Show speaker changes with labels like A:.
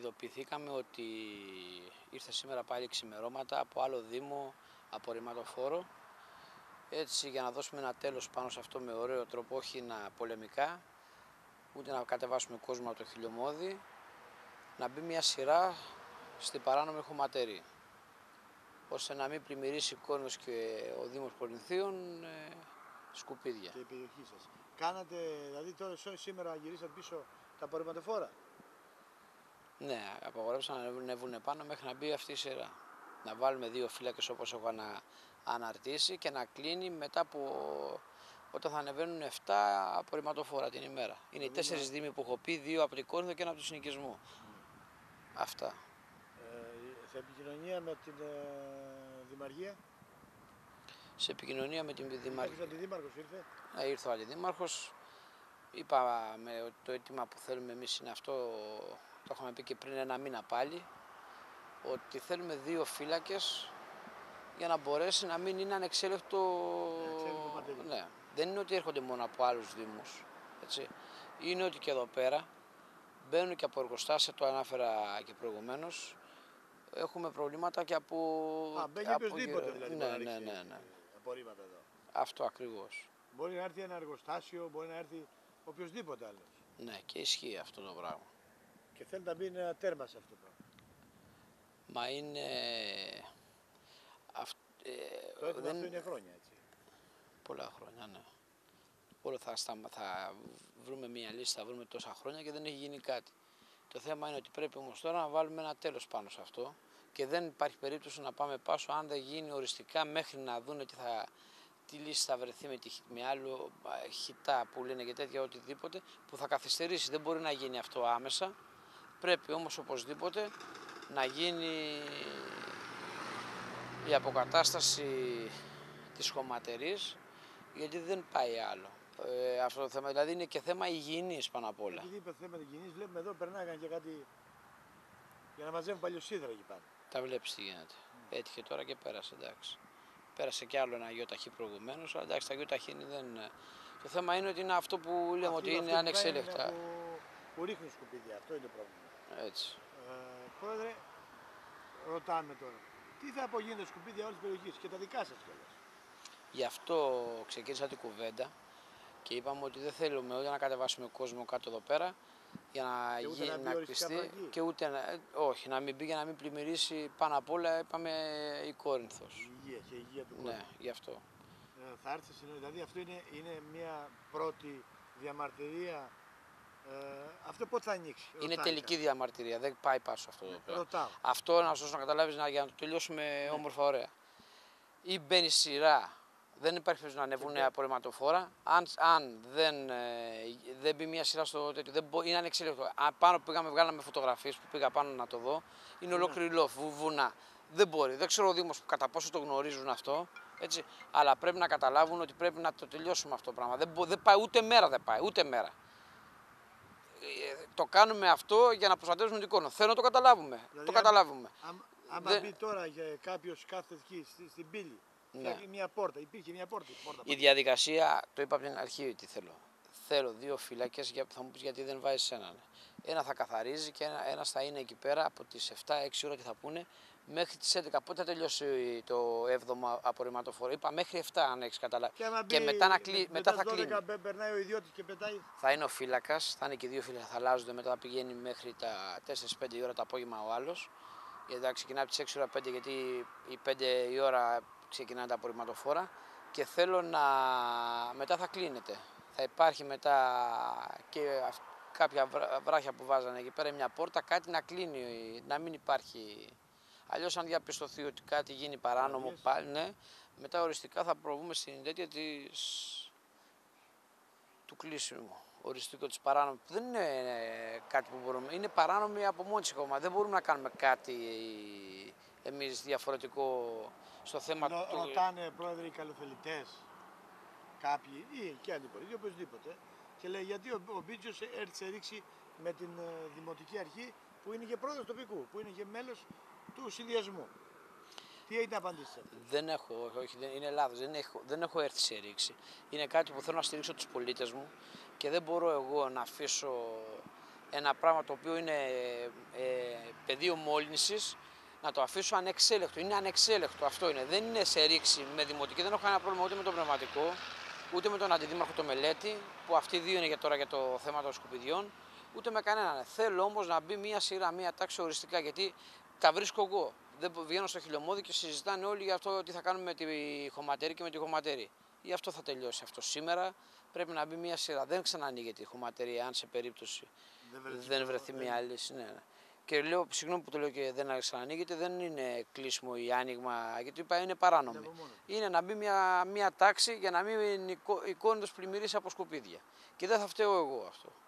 A: ειδοποιηθήκαμε ότι ήρθε σήμερα πάλι ξημερώματα από άλλο Δήμο απορριμματοφόρο. Έτσι, για να δώσουμε ένα τέλος πάνω σε αυτό με ωραίο τρόπο, όχι να πολεμικά, ούτε να κατεβάσουμε κόσμο από το χιλιομώδη, να μπει μια σειρά στην παράνομη χωματερή, ώστε να μην πλημμυρίσει Κόρινθος και ο Δήμος Κορινθίων σκουπίδια.
B: Και η περιοχή σας. Κάνατε, δηλαδή τώρα σήμερα γυρίσατε πίσω τα απορριμματοφόρα.
A: Ναι, απαγορεύσαν να ανέβουν πάνω μέχρι να μπει αυτή η σειρά. Να βάλουμε 2 φύλακες όπως έχω αναρτήσει και να κλείνει μετά από όταν θα ανεβαίνουν 7 απορριμματοφόρα την ημέρα. Είναι οι 4 δήμοι που έχω πει, 2 από την Κόρινθο και 1 από τον συνοικισμό. Αυτά.
B: Σε επικοινωνία με την Δημαρχία.
A: Σε επικοινωνία με την Δημαρχία.
B: Ο Αντιδήμαρχος ήρθε.
A: Ήρθε ο Αντιδήμαρχος. Είπαμε ότι το αίτημα που θέλουμε εμείς είναι αυτό, το έχουμε πει και πριν 1 μήνα πάλι, ότι θέλουμε 2 φύλακες για να μπορέσει να μην είναι ανεξέλεκτο. Ναι. Δεν είναι ότι έρχονται μόνο από άλλους δήμους. Έτσι. Είναι ότι και εδώ πέρα μπαίνουν και από εργοστάσια, το ανάφερα και προηγουμένως. Έχουμε προβλήματα και από.
B: Μπαίνει οποιοδήποτε δηλαδή.
A: Ναι.
B: Απορρίμματα εδώ.
A: Αυτό ακριβώς.
B: Μπορεί να έρθει ένα εργοστάσιο, μπορεί να έρθει οποιοδήποτε άλλο.
A: Ναι, και ισχύει αυτό το πράγμα.
B: Και θέλει να μπει ένα τέρμα σε αυτό το πράγμα.
A: Μα είναι.
B: Το έτοιμο αυτό είναι χρόνια, έτσι.
A: Πολλά χρόνια, ναι. Όλο θα βρούμε μια λίστα, θα βρούμε τόσα χρόνια και δεν έχει γίνει κάτι. Το θέμα είναι ότι πρέπει όμως τώρα να βάλουμε ένα τέλος πάνω σε αυτό και δεν υπάρχει περίπτωση να πάμε πάσο αν δεν γίνει οριστικά μέχρι να δουν τι λύση θα βρεθεί με άλλο χιτά που λένε και τέτοια οτιδήποτε που θα καθυστερήσει. Δεν μπορεί να γίνει αυτό άμεσα. Πρέπει όμως οπωσδήποτε να γίνει η αποκατάσταση της χωματερής, γιατί δεν πάει άλλο. Αυτό το θέμα δηλαδή είναι και θέμα υγιεινής πάνω απ' όλα.
B: Επειδή είπε θέμα υγιεινής, βλέπουμε εδώ περνάγαν και κάτι για να μαζεύουν παλιοσίδρα εκεί πάνω.
A: Τα βλέπεις τι γίνεται. Έτυχε τώρα και πέρασε, εντάξει. Πέρασε κι άλλο ένα γιοταχή προηγουμένως, αλλά εντάξει τα γιοταχή δεν. Το θέμα είναι ότι είναι αυτό που λέμε ότι είναι ανεξέλεκτα.
B: Που ρίχνουν σκουπίδια, αυτό είναι το πρόβλημα.
A: Έτσι.
B: Πρόεδρε, ρωτάμε τώρα, τι θα απογίνει τα σκουπίδια όλης της περιοχής και τα δικά σας κιόλας.
A: Γι' αυτό ξεκίνησα την κουβέντα και είπαμε ότι δεν θέλουμε ούτε να κατεβάσουμε κόσμο κάτω εδώ πέρα για να γίνει να κλειστεί και ούτε όχι, να μην μπει για να μην πλημμυρίσει πάνω απ' όλα, είπαμε η Κόρινθος.
B: Η υγεία του κόσμου.
A: Ναι, γι' αυτό.
B: Θα έρθει, δηλαδή αυτό είναι μια πρώτη διαμαρτυρία. Αυτό πότε θα ανοίξει.
A: Είναι τελική διαμαρτυρία, δεν πάει πάσο αυτό εδώ πέρα.
B: Ρωτάω.
A: Αυτό να σας να καταλάβεις για να το τελειώσουμε όμορφα ωραία. Ή μπαίνει σειρά, δεν υπάρχει περίπτωση να ανεβούν απορριμματοφόρα. Αν δεν μπει μια σειρά στο τέτοιο, είναι ανεξέλεκτο. Πάνω που βγάλαμε φωτογραφίες που πήγα πάνω να το δω, είναι ολόκληρη λόφ, βουνά. Δεν μπορεί. Δεν ξέρω ο Δήμος κατά πόσο το γνωρίζουν αυτό. Έτσι, αλλά πρέπει να καταλάβουν ότι πρέπει να το τελειώσουμε αυτό το πράγμα. Δεν πάει ούτε μέρα, δεν πάει ούτε μέρα. Το κάνουμε αυτό για να προστατεύσουμε την εικόνα. Θέλω να το καταλάβουμε. Δηλαδή, το καταλάβουμε.
B: Αν μπει τώρα για κάποιος κάθεται εκεί στην πύλη, ναι. Μια πόρτα, υπήρχε μια πόρτα.
A: Η διαδικασία, το είπα από την αρχή ότι θέλω. Θέλω 2 φύλακες, θα μου πεις γιατί δεν βάζεις έναν. Ένα θα καθαρίζει και ένας θα είναι εκεί πέρα από τις 7-6 ώρα και θα πούνε μέχρι τις 11. Πότε θα τελειώσει το 7ο απορριμματοφόρο. Είπα μέχρι 7 αν έχεις καταλάβει.
B: Και
A: μετά θα κλείνει.
B: Περνάει ο ιδιώτης και πετάει.
A: Θα είναι ο φύλακας, θα είναι και 2 φύλακες, θα αλλάζονται, μετά θα πηγαίνει μέχρι τα 4-5 ώρα το απόγευμα ο άλλος. Γιατί θα ξεκινάει από τις 6 ώρα 5 γιατί οι 5 η ώρα ξεκινάνε τα απορριμματοφόρα και θέλω μετά θα κλείνεται. Θα υπάρχει μετά και κάποια βράχια που βάζανε εκεί πέρα, μια πόρτα, κάτι να κλείνει, να μην υπάρχει. Αλλιώς αν διαπιστωθεί ότι κάτι γίνει παράνομο πάλι, ναι, μετά οριστικά θα προβούμε στην τέτοια του κλείσιμου. Οριστικό της παράνομης. Δεν είναι κάτι που μπορούμε. Είναι παράνομη από μόνη της ακόμα. Δεν μπορούμε να κάνουμε κάτι εμείς διαφορετικό στο θέμα.
B: Ρωτάνε πρόεδρε οι καλοθελητές, κάποιοι ή και αντιπολίτες, οποιοδήποτε, και λέει γιατί ο Μπίτσος έρθει σε ρήξη με την Δημοτική Αρχή που είναι και πρόεδρος τοπικού, που είναι και μέλος του συνδυασμού. Τι έχετε απαντήσει?
A: Δεν έχω, όχι, είναι λάθος, δεν έχω έρθει σε ρήξη. Είναι κάτι που θέλω να στηρίξω τους πολίτες μου και δεν μπορώ εγώ να αφήσω ένα πράγμα το οποίο είναι πεδίο μόλυνσης να το αφήσω ανεξέλεκτο. Είναι ανεξέλεκτο, αυτό είναι. Δεν είναι σε ρήξη με δημοτική, δεν έχω κανένα πρόβλημα ούτε με τον πνευματικό, ούτε με τον αντιδήμαρχο το Μελέτη, που αυτοί οι δύο είναι τώρα για το θέμα των σκουπιδιών, ούτε με κανέναν. Θέλω όμως να μπει μία σειρά, μία τάξη οριστικά, γιατί τα βρίσκω εγώ. Δεν βγαίνω στο Χιλιομώδη και συζητάνε όλοι για αυτό τι θα κάνουμε με τη χωματέρη και με τη χωματέρη. Ή αυτό θα τελειώσει αυτό σήμερα. Πρέπει να μπει μία σειρά. Δεν ξανανοίγεται η χωματερή, αν σε περίπτωση δεν βρεθεί μία λύση. Ναι. Και λέω, συγγνώμη που το λέω και δεν ξανανοίγεται, δεν είναι κλείσιμο ή άνοιγμα, γιατί είπα είναι παράνομη. Είναι να μπει μία τάξη για να μην εικόνιτος πλημμυρίσει από σκουπίδια. Και δεν θα φταίω εγώ αυτό.